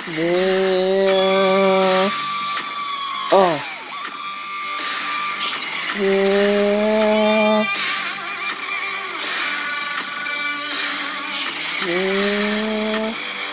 Yeah. Oh. Yeah. Yeah.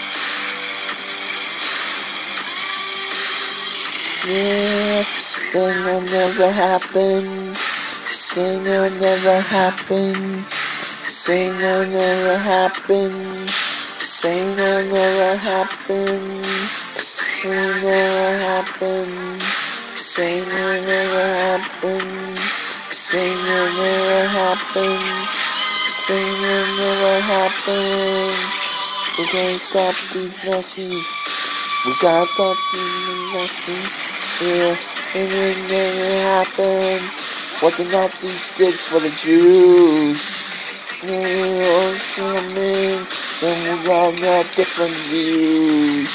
Yeah. Thing will never happen. Thing will never happen. Thing will never happen. Thing will never happen. Thing will never happen. Thing will never happen. Thing will never happen. Thing will never happen. We gotta stop these Nazis. We gotta stop these Nazis. Yeah, it will never happen. What the Nazis did for the Jews. We're coming, and we all got different views.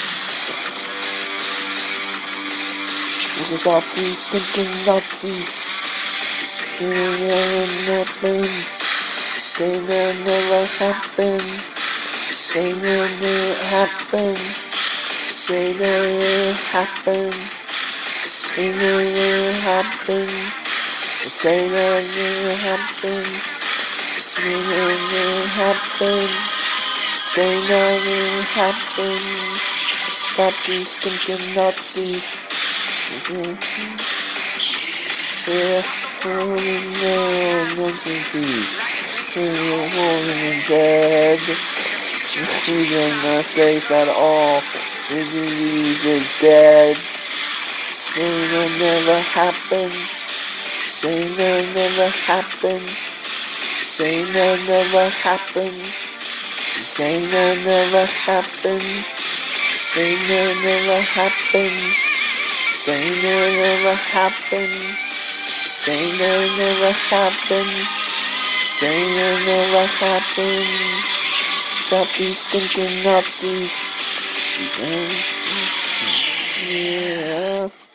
We can stop these thinking Nazis. It will never happen. Say will never happen. Say will never happen. Say will never happen. Say will never happen. Say will never happen. Say will never happen. Say will never happen. Stop these stinking Nazis. Yeah, dead. Freedom not safe at all. The disease is dead. Say will never happen. Say will never happen. Say will never happen. Say will never happen. Say will never happen. Say will never happen. Say will never happen. Say will never happen. Stop these thinking Nazis. Yeah.